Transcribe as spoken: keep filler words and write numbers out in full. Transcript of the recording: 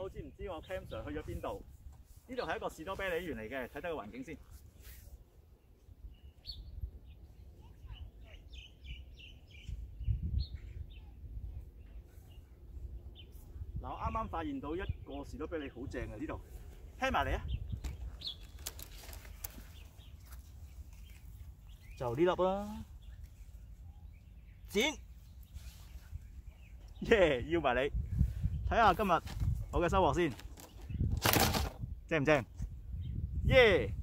好似唔知我 Cam Sir 去咗邊度？呢度係一個士多啤梨園嚟嘅，睇睇個環境先。嗱，我啱啱發現到一個士多啤梨好正嘅呢度，聽埋嚟啊！就呢粒啦，剪，耶！要埋你，睇下今日我嘅收穫先，正唔正？耶！